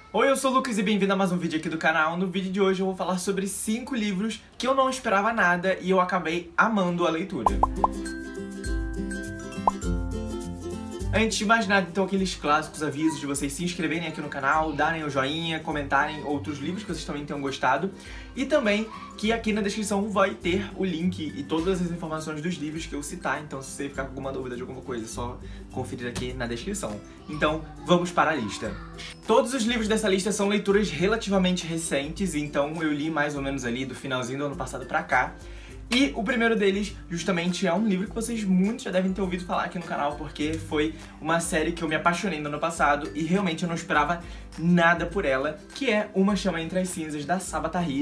Oi, eu sou o Lucas e bem-vindo a mais um vídeo aqui do canal. No vídeo de hoje eu vou falar sobre 5 livros que eu não esperava nada e eu acabei amando a leitura. Antes de mais nada, então, aqueles clássicos avisos de vocês se inscreverem aqui no canal, darem o joinha, comentarem outros livros que vocês também tenham gostado. E também que aqui na descrição vai ter o link e todas as informações dos livros que eu citar. Então, se você ficar com alguma dúvida de alguma coisa, é só conferir aqui na descrição. Então, vamos para a lista. Todos os livros dessa lista são leituras relativamente recentes, então eu li mais ou menos ali do finalzinho do ano passado pra cá. E o primeiro deles, justamente, é um livro que vocês muitos já devem ter ouvido falar aqui no canal, porque foi uma série que eu me apaixonei no ano passado e realmente eu não esperava nada por ela, que é Uma Chama Entre as Cinzas, da Sabaa Tahir.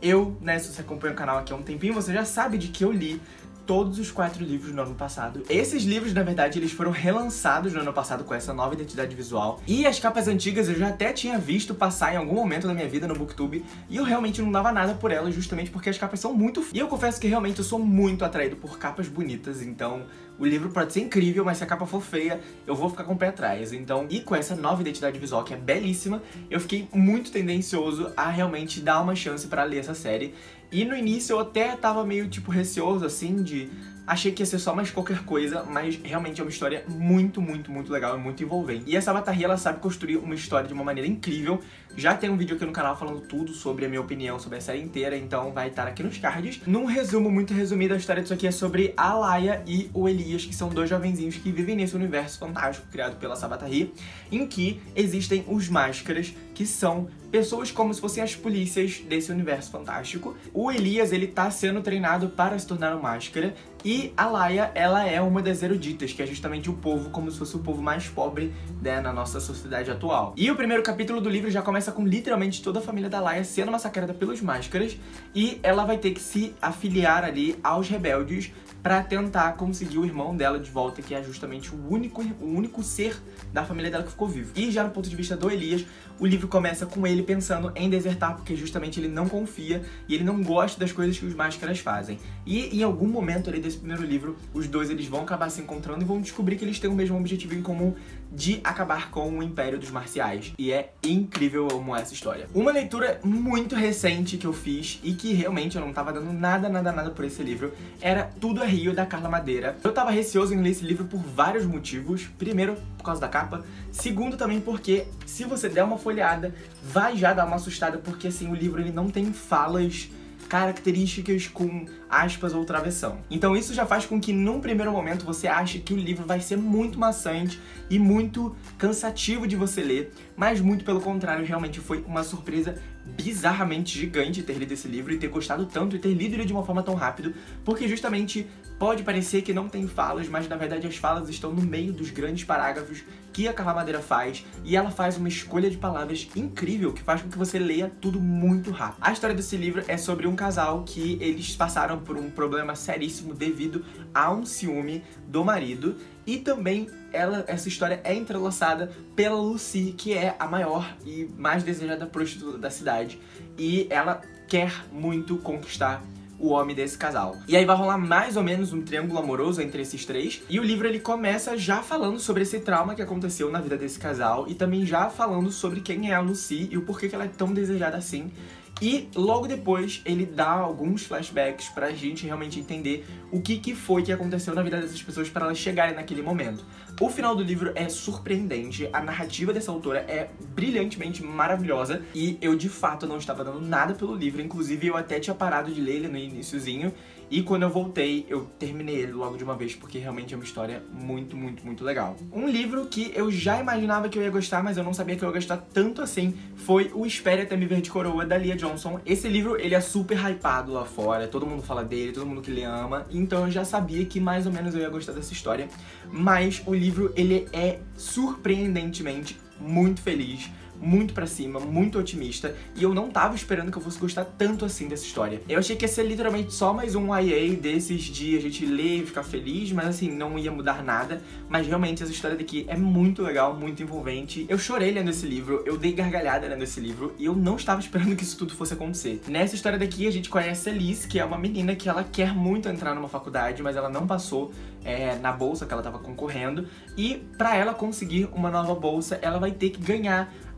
Se você acompanha o canal aqui há um tempinho, você já sabe de que eu li todos os 4 livros no ano passado. Esses livros, na verdade, eles foram relançados no ano passado com essa nova identidade visual. E as capas antigas eu já até tinha visto passar em algum momento da minha vida no Booktube. E eu realmente não dava nada por elas, justamente porque as capas são muito... E eu confesso que realmente eu sou muito atraído por capas bonitas, então... O livro pode ser incrível, mas se a capa for feia, eu vou ficar com o pé atrás. Então, e com essa nova identidade visual, que é belíssima, eu fiquei muito tendencioso a realmente dar uma chance pra ler essa série. E no início eu até tava meio, tipo, receoso, assim, achei que ia ser só mais qualquer coisa, mas realmente é uma história muito legal e muito envolvente. E a Sabaa Tahir, ela sabe construir uma história de uma maneira incrível. Já tem um vídeo aqui no canal falando tudo sobre a minha opinião sobre a série inteira, então vai estar aqui nos cards. Num resumo muito resumido, a história disso aqui é sobre a Laia e o Elias, que são 2 jovenzinhos que vivem nesse universo fantástico criado pela Sabaa Tahir, em que existem os Máscaras, que são pessoas como se fossem as polícias desse universo fantástico. O Elias, ele tá sendo treinado para se tornar um Máscara, e a Laia, ela é uma das eruditas, que é justamente o povo, como se fosse o povo mais pobre, né, na nossa sociedade atual. E o primeiro capítulo do livro já começa com literalmente toda a família da Laia sendo massacrada pelos Máscaras, e ela vai ter que se afiliar ali aos rebeldes pra tentar conseguir o irmão dela de volta, que é justamente o único ser da família dela que ficou vivo. E já no ponto de vista do Elias, o livro começa com ele pensando em desertar, porque justamente ele não confia e ele não gosta das coisas que os Máscaras fazem. E em algum momento ali desse primeiro livro, os dois eles vão acabar se encontrando e vão descobrir que eles têm o mesmo objetivo em comum, de acabar com o Império dos Marciais. E é incrível, eu amo essa história. Uma leitura muito recente que eu fiz e que realmente eu não tava dando nada por esse livro era Tudo é Rio, da Carla Madeira. Eu tava receoso em ler esse livro por vários motivos. Primeiro, por causa da capa. Segundo, também porque se você der uma folheada, vai já dar uma assustada, porque assim, o livro ele não tem falas características com aspas ou travessão. Então isso já faz com que num primeiro momento você ache que o livro vai ser muito maçante e muito cansativo de você ler, mas muito pelo contrário, realmente foi uma surpresa bizarramente gigante ter lido esse livro e ter gostado tanto e ter lido ele de uma forma tão rápido, porque justamente pode parecer que não tem falas, mas na verdade as falas estão no meio dos grandes parágrafos que a Carla Madeira faz, e ela faz uma escolha de palavras incrível que faz com que você leia tudo muito rápido. A história desse livro é sobre um casal que eles passaram por um problema seríssimo devido a um ciúme do marido, e também essa história é entrelaçada pela Lucy, que é a maior e mais desejada prostituta da cidade, e ela quer muito conquistar o homem desse casal. E aí vai rolar mais ou menos um triângulo amoroso entre esses três, e o livro ele começa já falando sobre esse trauma que aconteceu na vida desse casal, e também já falando sobre quem é a Lucy e o porquê que ela é tão desejada assim. E logo depois ele dá alguns flashbacks pra gente realmente entender o que foi que aconteceu na vida dessas pessoas para elas chegarem naquele momento. O final do livro é surpreendente, a narrativa dessa autora é brilhantemente maravilhosa, e eu de fato não estava dando nada pelo livro, inclusive eu até tinha parado de ler ele no iniciozinho, e quando eu voltei, eu terminei ele logo de uma vez, porque realmente é uma história muito legal. Um livro que eu já imaginava que eu ia gostar, mas eu não sabia que eu ia gostar tanto assim, foi o Espere Até Me Ver de Coroa, da Leah Johnson. Esse livro, ele é super hypado lá fora, todo mundo fala dele, todo mundo que lê ama, então eu já sabia que mais ou menos eu ia gostar dessa história, mas o livro, ele é surpreendentemente muito feliz, muito pra cima, muito otimista, e eu não tava esperando que eu fosse gostar tanto assim dessa história. Eu achei que ia ser literalmente só mais um YA desses de a gente ler e ficar feliz, mas assim, não ia mudar nada, mas realmente essa história daqui é muito legal, muito envolvente. Eu chorei lendo esse livro, eu dei gargalhada lendo esse livro, e eu não estava esperando que isso tudo fosse acontecer. Nessa história daqui a gente conhece a Liz, que é uma menina que ela quer muito entrar numa faculdade, mas ela não passou na bolsa que ela tava concorrendo, e pra ela conseguir uma nova bolsa, ela vai ter que ganhar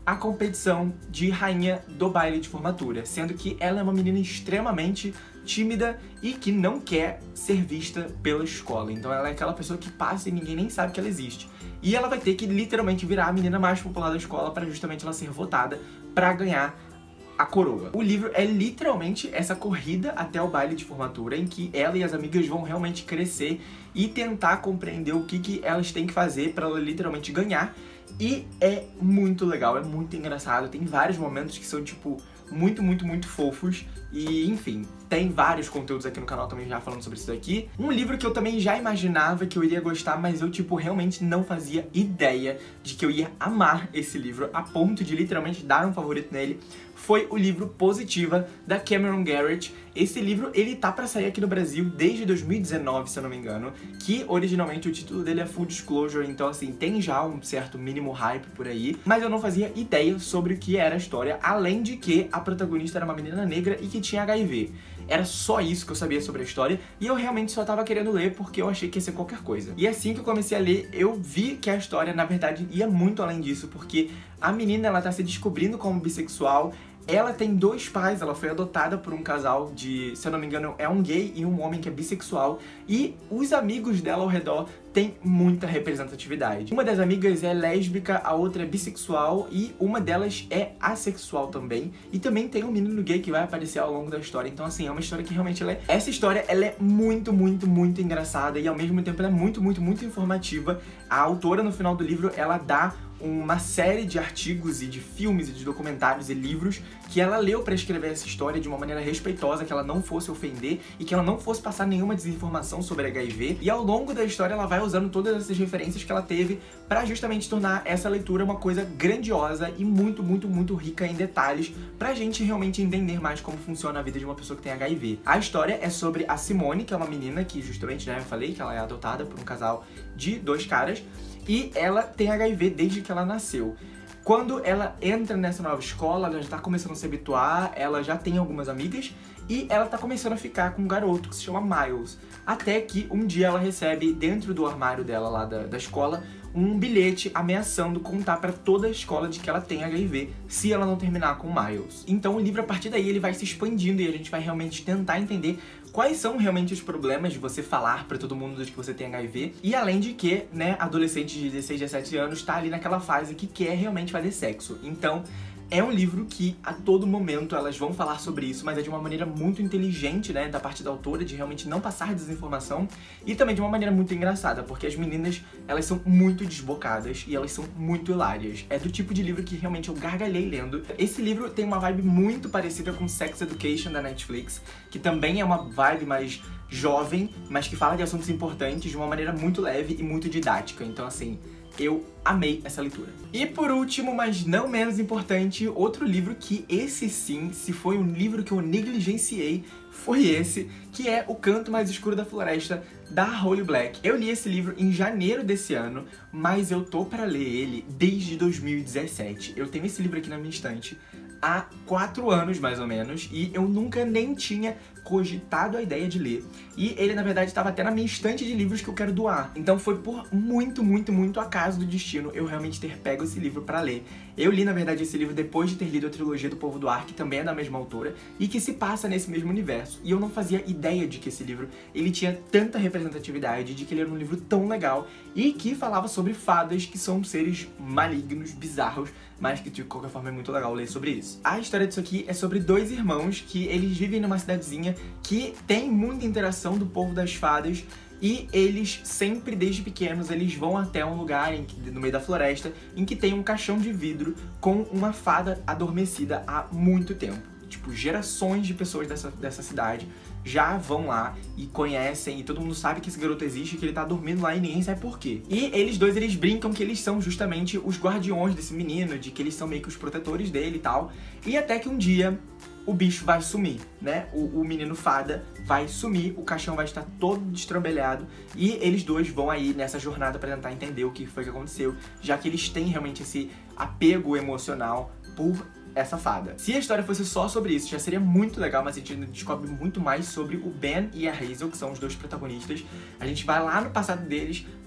a competição de rainha do baile de formatura, sendo que ela é uma menina extremamente tímida e que não quer ser vista pela escola. Então ela é aquela pessoa que passa e ninguém nem sabe que ela existe. E ela vai ter que literalmente virar a menina mais popular da escola para justamente ela ser votada para ganhar a coroa. O livro é literalmente essa corrida até o baile de formatura, em que ela e as amigas vão realmente crescer e tentar compreender o que elas têm que fazer para ela literalmente ganhar. E é muito legal, é muito engraçado, tem vários momentos que são, tipo, muito fofos. E, enfim, tem vários conteúdos aqui no canal também já falando sobre isso daqui. Um livro que eu também já imaginava que eu iria gostar, mas eu, tipo, realmente não fazia ideia de que eu ia amar esse livro, a ponto de literalmente dar um favorito nele, foi o livro Positiva, da Cameron Garrett. Esse livro, ele tá pra sair aqui no Brasil desde 2019, se eu não me engano, que originalmente o título dele é Full Disclosure, então assim, tem já um certo mínimo hype por aí, mas eu não fazia ideia sobre o que era a história, além de que a protagonista era uma menina negra e que tinha HIV. Era só isso que eu sabia sobre a história, e eu realmente só tava querendo ler porque eu achei que ia ser qualquer coisa. E assim que eu comecei a ler, eu vi que a história, na verdade, ia muito além disso, porque a menina, ela tá se descobrindo como bissexual. Ela tem dois pais, ela foi adotada por um casal de, se eu não me engano, é um gay e um homem que é bissexual. E os amigos dela ao redor têm muita representatividade. Uma das amigas é lésbica, a outra é bissexual e uma delas é assexual também. E também tem um menino gay que vai aparecer ao longo da história. Então assim, é uma história que realmente essa história, ela é muito engraçada e ao mesmo tempo ela é muito informativa. A autora, no final do livro, ela dá uma série de artigos e de filmes e de documentários e livros que ela leu pra escrever essa história de uma maneira respeitosa, que ela não fosse ofender e que ela não fosse passar nenhuma desinformação sobre HIV. E ao longo da história ela vai usando todas essas referências que ela teve pra justamente tornar essa leitura uma coisa grandiosa e muito rica em detalhes pra gente realmente entender mais como funciona a vida de uma pessoa que tem HIV. A história é sobre a Simone, que é uma menina que justamente, né, eu falei que ela é adotada por um casal de dois caras, e ela tem HIV desde que ela nasceu. Quando ela entra nessa nova escola, ela já tá começando a se habituar, ela já tem algumas amigas e ela tá começando a ficar com um garoto que se chama Miles. Até que um dia ela recebe dentro do armário dela lá da escola um bilhete ameaçando contar pra toda a escola de que ela tem HIV se ela não terminar com o Miles. Então o livro, a partir daí, ele vai se expandindo e a gente vai realmente tentar entender quais são realmente os problemas de você falar pra todo mundo de que você tem HIV. E além de que, né, adolescente de 16, 17 anos tá ali naquela fase que quer realmente fazer sexo. Então é um livro que a todo momento elas vão falar sobre isso, mas é de uma maneira muito inteligente, né, da parte da autora, de realmente não passar desinformação, e também de uma maneira muito engraçada, porque as meninas, elas são muito desbocadas e elas são muito hilárias. É do tipo de livro que realmente eu gargalhei lendo. Esse livro tem uma vibe muito parecida com Sex Education da Netflix, que também é uma vibe mais jovem, mas que fala de assuntos importantes de uma maneira muito leve e muito didática. Então assim, eu amei essa leitura. E por último, mas não menos importante, outro livro que esse sim, se foi um livro que eu negligenciei, foi esse, que é O Canto Mais Escuro da Floresta, da Holly Black. Eu li esse livro em janeiro desse ano, mas eu tô pra ler ele desde 2017. Eu tenho esse livro aqui na minha estante há 4 anos, mais ou menos, e eu nunca nem tinha cogitado a ideia de ler. E ele, na verdade, estava até na minha estante de livros que eu quero doar. Então foi por muito acaso do destino eu realmente ter pego esse livro pra ler. Eu li, na verdade, esse livro depois de ter lido a trilogia do Povo do Ar, que também é da mesma autora, e que se passa nesse mesmo universo. E eu não fazia ideia de que esse livro, ele tinha tanta representatividade, de que ele era um livro tão legal, e que falava sobre fadas, que são seres malignos, bizarros, mas que de qualquer forma é muito legal ler sobre isso. A história disso aqui é sobre dois irmãos que eles vivem numa cidadezinha que tem muita interação do povo das fadas, e eles sempre, desde pequenos, eles vão até um lugar no meio da floresta em que tem um caixão de vidro com uma fada adormecida há muito tempo. Tipo, gerações de pessoas dessa cidade já vão lá e conhecem, e todo mundo sabe que esse garoto existe, que ele tá dormindo lá e ninguém sabe por quê. E eles dois, eles brincam que eles são justamente os guardiões desse menino, de que eles são meio que os protetores dele e tal. E até que um dia o bicho vai sumir, né? O menino fada vai sumir, o caixão vai estar todo destrambelhado e eles dois vão aí nessa jornada pra tentar entender o que foi que aconteceu, já que eles têm realmente esse apego emocional por essa fada. Se a história fosse só sobre isso, já seria muito legal, mas a gente descobre muito mais sobre o Ben e a Hazel, que são os dois protagonistas. A gente vai lá no passado deles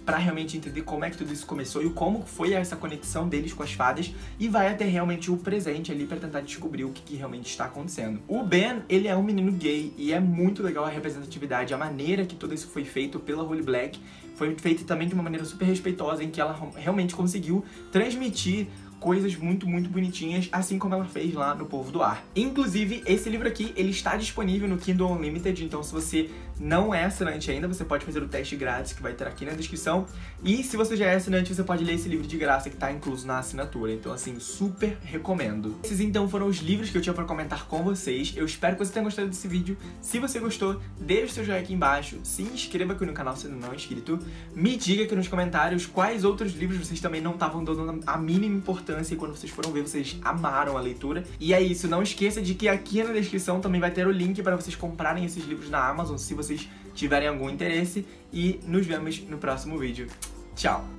pra realmente entender como é que tudo isso começou e como foi essa conexão deles com as fadas, e vai até realmente o presente ali pra tentar descobrir o que realmente está acontecendo. O Ben, ele é um menino gay e é muito legal a representatividade, a maneira que tudo isso foi feito pela Holly Black, foi feito também de uma maneira super respeitosa, em que ela realmente conseguiu transmitir coisas muito bonitinhas, assim como ela fez lá no Povo do Ar. Inclusive, esse livro aqui, ele está disponível no Kindle Unlimited, então se você não é assinante ainda, você pode fazer o teste grátis que vai ter aqui na descrição. E se você já é assinante, você pode ler esse livro de graça que está incluso na assinatura. Então, assim, super recomendo. Esses, então, foram os livros que eu tinha para comentar com vocês. Eu espero que você tenha gostado desse vídeo. Se você gostou, deixe o seu joinha aqui embaixo, se inscreva aqui no canal se ainda não é inscrito. Me diga aqui nos comentários quais outros livros vocês também não estavam dando a mínima importância e quando vocês foram ver, vocês amaram a leitura. E é isso, não esqueça de que aqui na descrição também vai ter o link para vocês comprarem esses livros na Amazon, se vocês tiverem algum interesse. E nos vemos no próximo vídeo. Tchau!